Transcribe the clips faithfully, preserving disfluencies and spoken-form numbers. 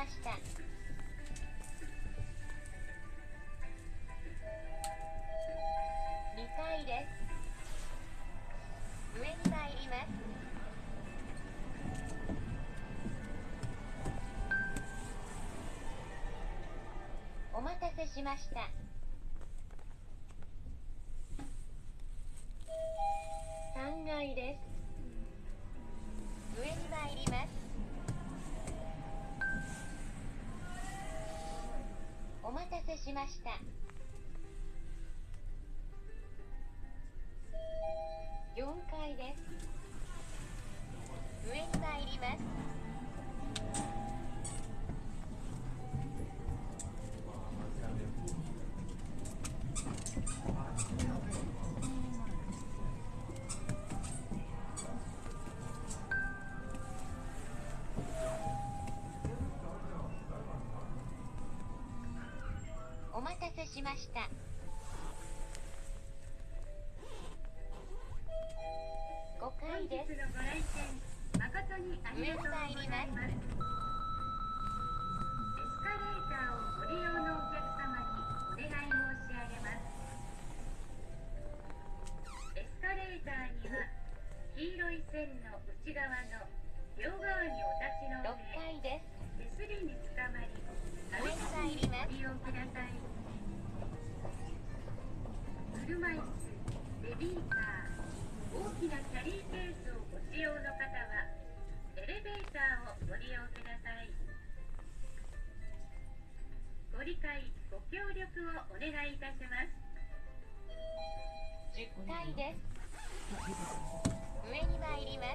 ました。にかいです。上に参ります。お待たせしました。さんがいです。上に参ります。お待たせしました。よんかいです。上に参ります。お待たせしました。ごかいです。 本日のご来店誠にありがとうございます。エスカレーターをご利用のお客様にお願い申し上げます。エスカレーターには黄色い線の内側の両側にお立ちのろっかいです。 手すりにつかまり、 上に参ります。 ご利用ください。車椅子、ベビーカー、大きなキャリーケースをご使用の方はエレベーターをご利用ください。ご理解ご協力をお願いいたします。 じゅっかいです。上に参ります。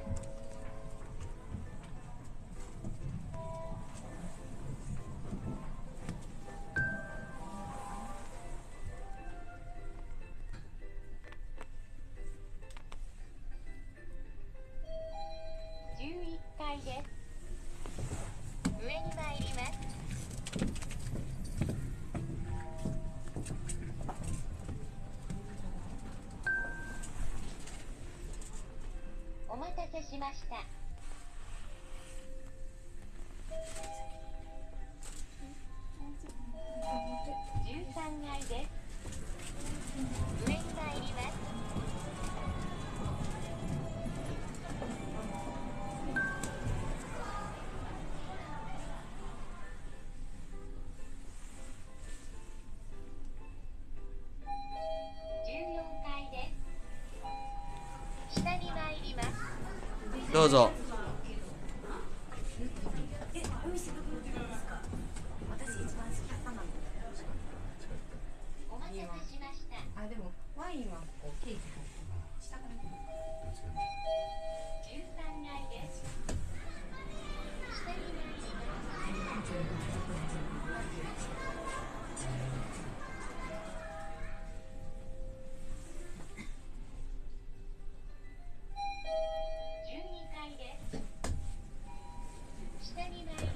じゅういっかいです。上に参ります。お待たせしました。じゅうさんがいです。上に参ります。じゅうよんかいです。下に参ります。 どうぞ。 お待たせしました。 あ、でもワインはこうケーキ下からじゅうさんがいです。下に参ります。じゅうにかいです。下に参ります。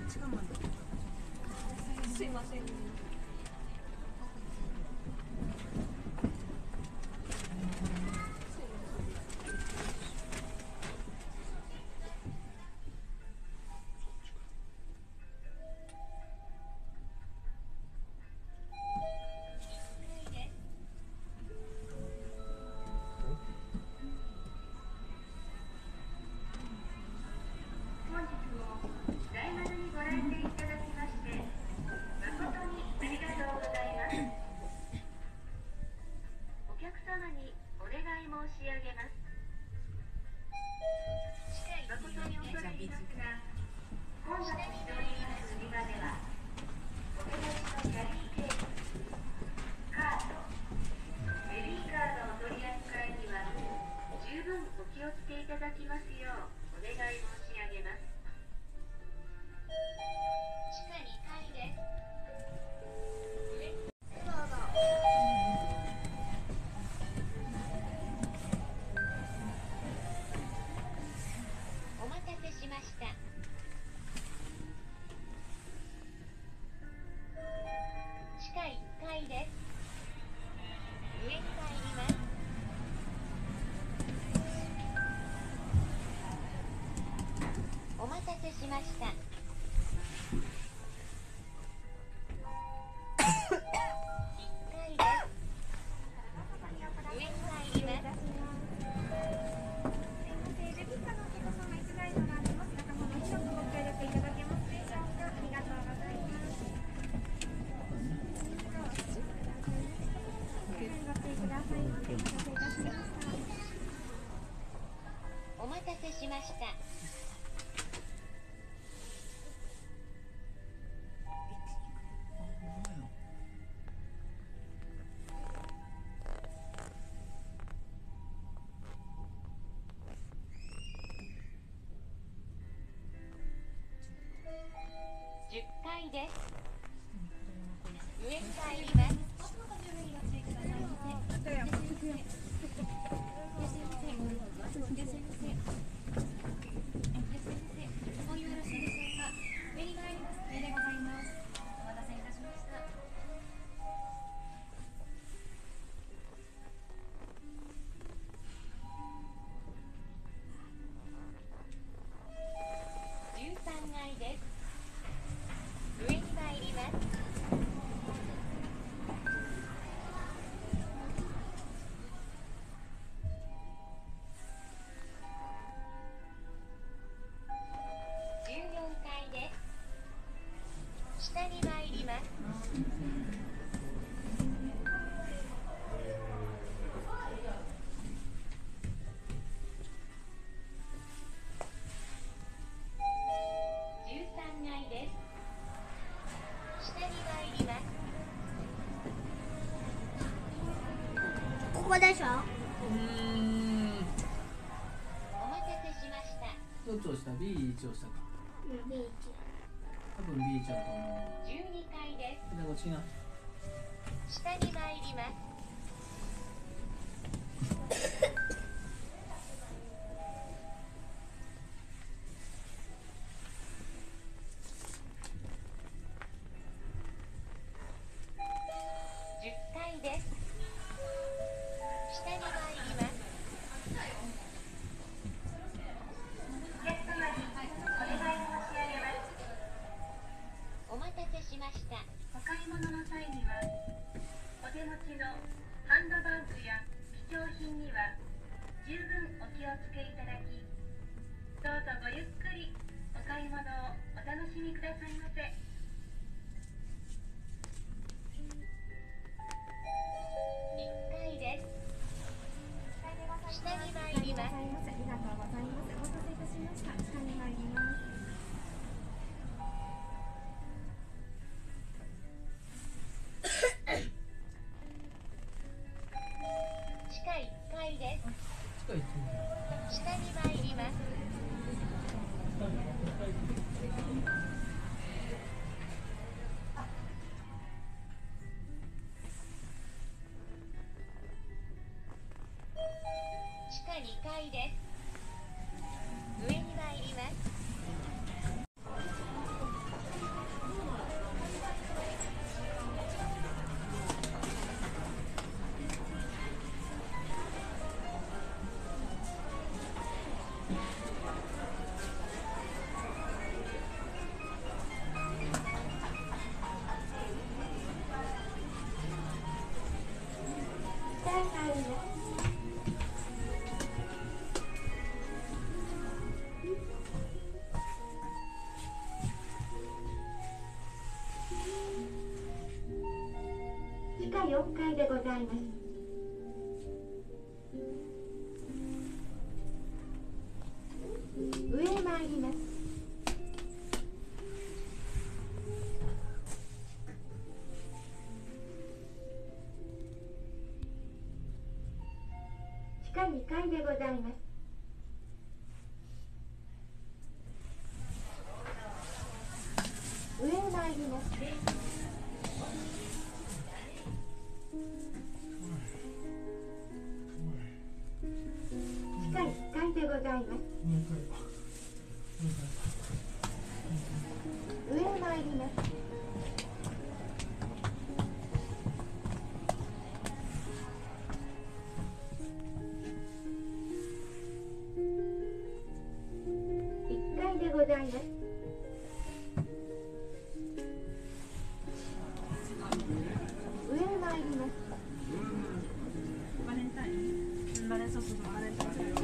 時間まですいません。 本日も大丸にご来店いただきまして誠にありがとうございます。お客様にお願い申し上げます。誠に恐れ入りますが、混雑しております売り場ではお手持ちのキャリーケース、カード、ベビーカードを取り扱いには十分お気をつけいただきますようお願い申し上げます。 地下にかいです。お待たせしました。地下いっかいです。上に参ります。お待たせしました。いっかいです。上に参ります。 レプリカのお客様一台となります。中物広くご協力いただけますでしょうか。ありがとうございます。ご注意くださいませ。お待たせいたしました。 お待たせしました。じゅっかいです。上に参ります。 もうよろしいでしょうか。上に参ります。上でございます。お待たせいたしました。 じゅうさんがいです。上に参ります。じゅうよんかいです。下に参ります。じゅうさんがいです。下に参ります。 ここでしょ。 うーん。 お待たせしました。 どっちをした ?ビーいち をしたか。 ビーチ。 多分 ビー ちゃうと思じゅうにかいでう。でこっちな。 す。下に参ります。じゅっかいです。下に参ります。 お客様にお願い申し上げます。 お待たせしました。 お買い物の際にはお手持ちのハンドバッグや貴重品には十分お気をつけいただき、どうぞごゆっくりお買い物をお楽しみくださいませ。 いっかいです。下に参ります。 ありがとうございます。お待たせいたしました。下に参ります。 地下いっかいです。 近いって言うんだ。 下に参ります。地下にかいです。上に参ります。 よんかいでございます。上へ参ります。地下にかいでございます。上へ参ります。地下いっかいでございます。上へ参ります。いっかいでございます。上へ参ります。 バレンタインバレンそうそうそうバレンタイ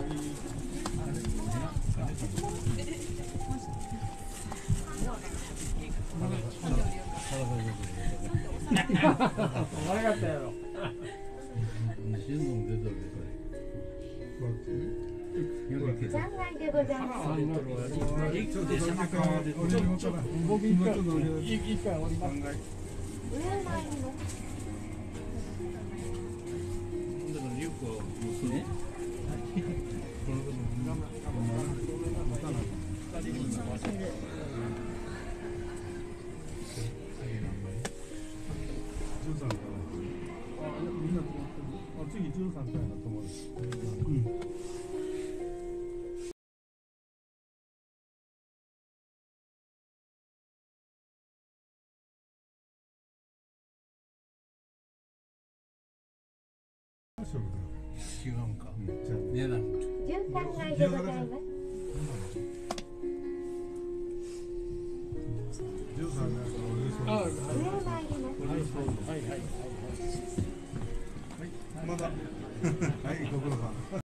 悪かったやろ。 さんがいでございます。上へ参ります。 次じゅうさんかいの友達。 違うんか。値段。 じゅうさんがいでございます。 じゅうさんが上へ参ります。 はいはいはい。まだ。はいご苦労さん。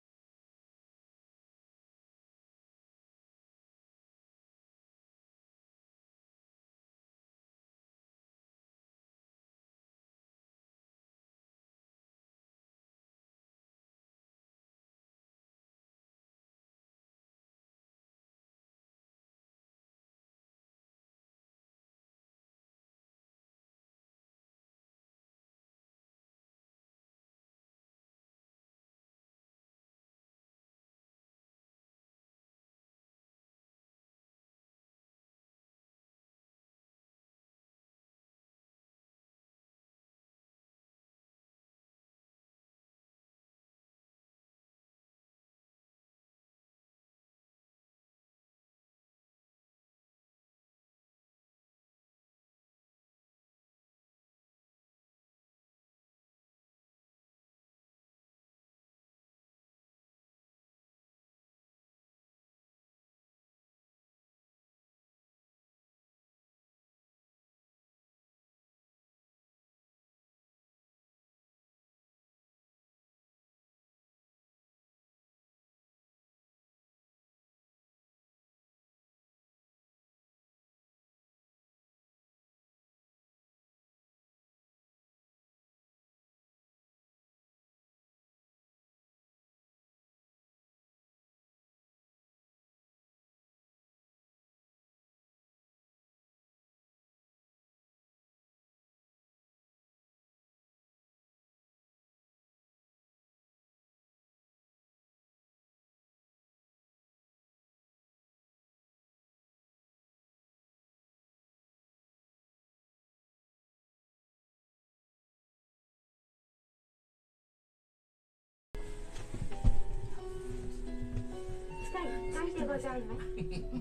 いっかいでございます。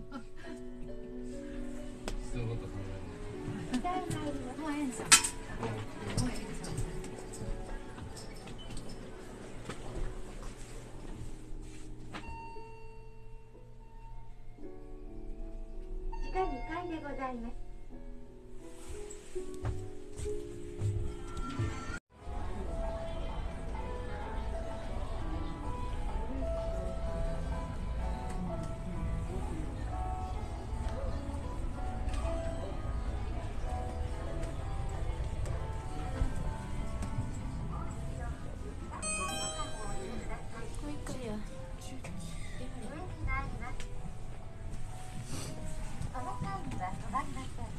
そういうこと考える。 下へ参ります。 もうええんちゃう。もうええんちゃう。 地下にかいでございます。 は止まりません。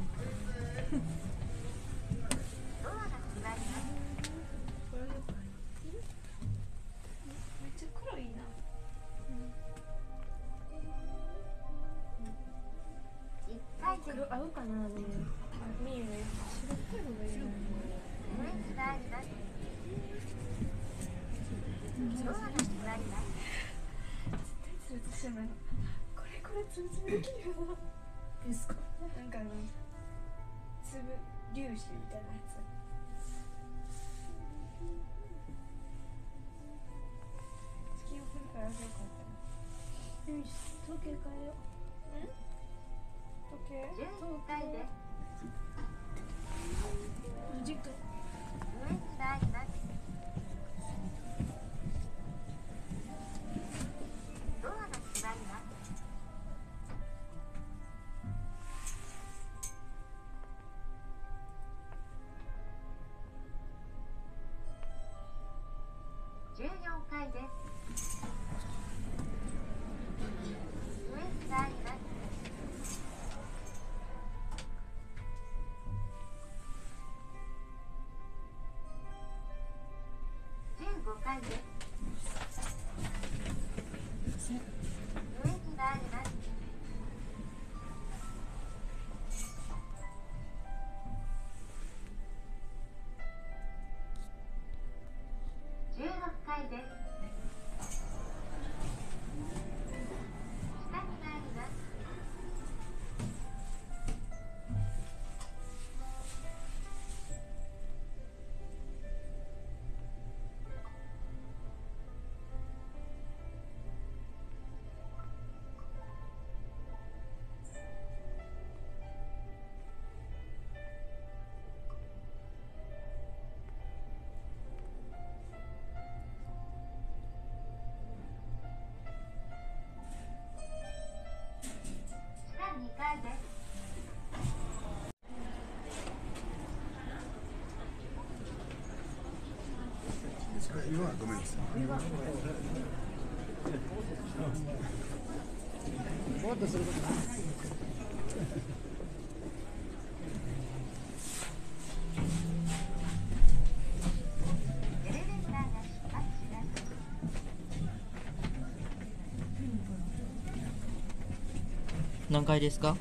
ドアが閉まります。 これよくないめっちゃ黒いな。 いっかいです。 黒合うかな。でも見えない白っぽいのがいいな。 上に回ります。ドアが閉まります。 ツルツルしてない。これこれツルツルできるよな。ですか。なんかあの粒粒子みたいなやつ。地球を振るからよかったな。よし、時計変えよう。ん？時計？ じゅういっかいです。 時間。 上に回ります。ドアが閉まります。じゅうよんかいです。上に回ります。じゅうごかいです。上に回ります。じゅうろっかいです。下に回ります。下にかいです。 色はごめんなさい。ぼーっとすることない。 エレベーターが出発します。 何階ですか？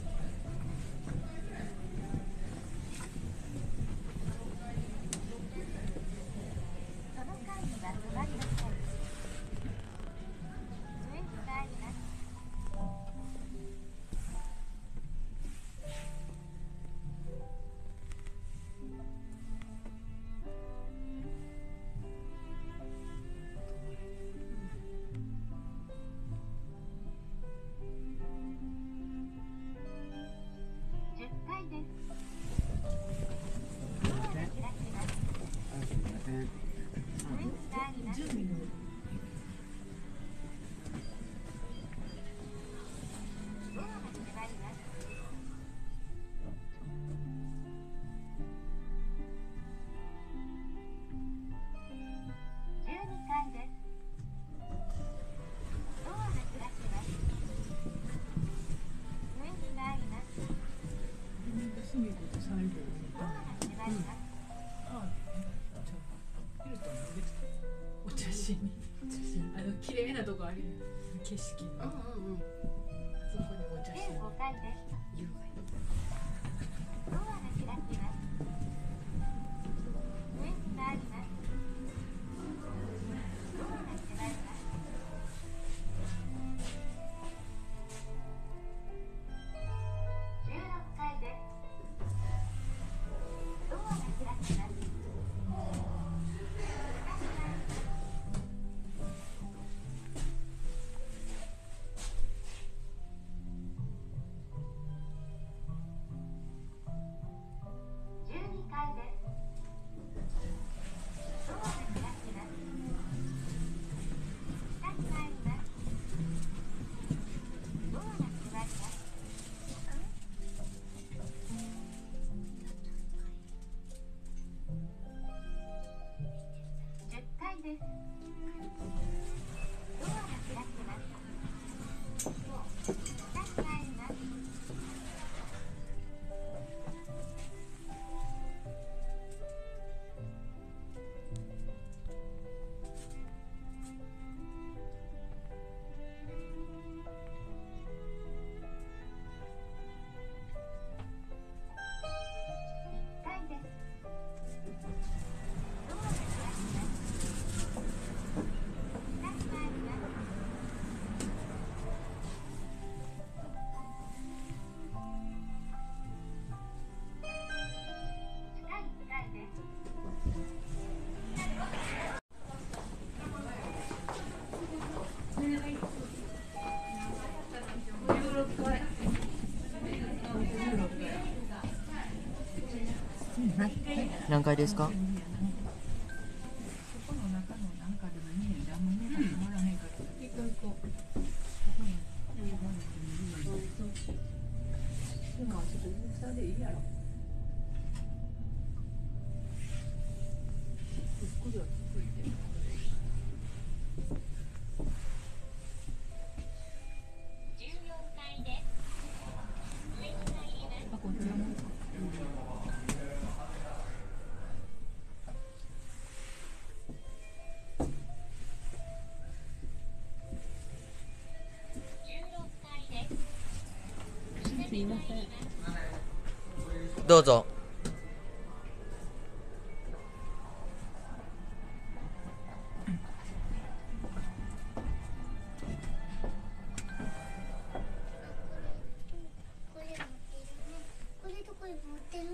その階には止まりません。上に回ります。じゅっかいです。ドアが開きます。 すみません。 上に回ります。ドアが閉まります。じゅうにかいです。ドアが開きます。上に回ります。ドアが閉まります。 お茶しにあの綺麗なとこあるよ景色の、うんうんうん、そこにお茶しじゅうごかいです。 優雅にドアが開きます。上に回ります。ドアが閉まります。じゅうろっかいです。ドアが開きます。じゅ何階ですか？ そこの中のなんかでもにねんであんまりね止まらへんから。行こう行こう。今はちょっと下でいいやろ。ゆっくりはゆっくりで。 じゅうよんかいです。上に入ります。 あ、こっちはもう。すいません。 どうぞ。 これ持ってるね。これとこれ持ってるね。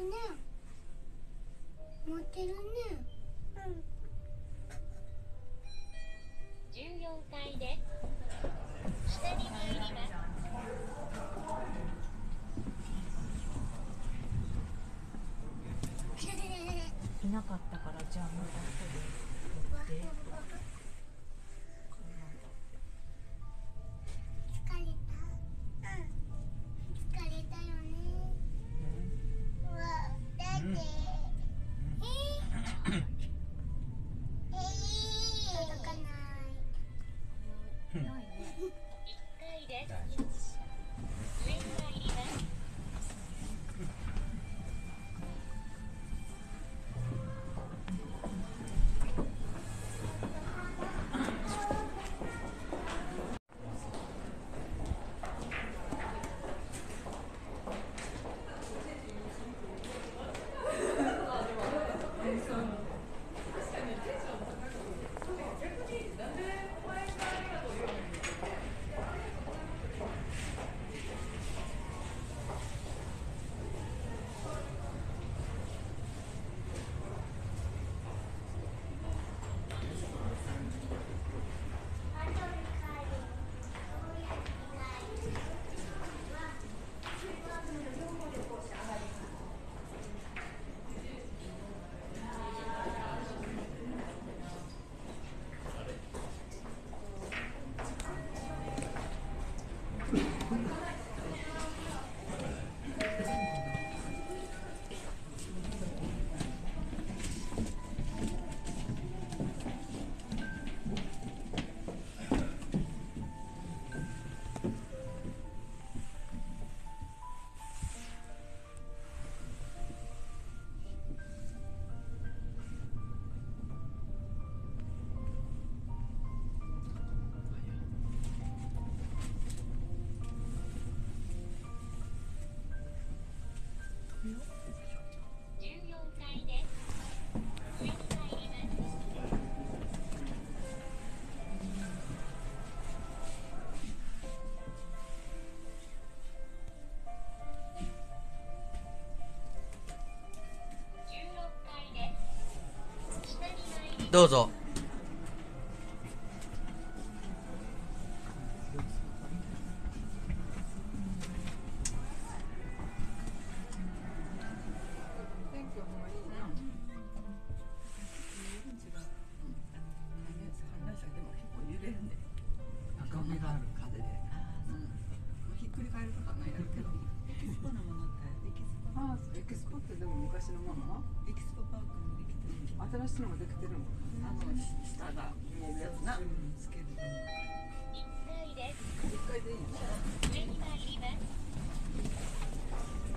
持ってるね。うん。 じゅうよんかいです。下に入ります。 いなかったからじゃあまた後で取って。 疲れた。うん。疲れたよね。うわ、だって。えー、えー、届かない。 いっかいです。上に入ります。じゅうよんかいです。上に入ります。じゅうろっかいです。下に入ります。 どうぞ。 風がある風で、うん、ひっくり返ることはないだろうけど。エキスポのものってエキスポ。ああ、エキスポってでも昔のもの？エキスポパークもできてる。新しいのもできてるの。あの下が見えるやつな。つける。 いっかいです。 一回でいいの。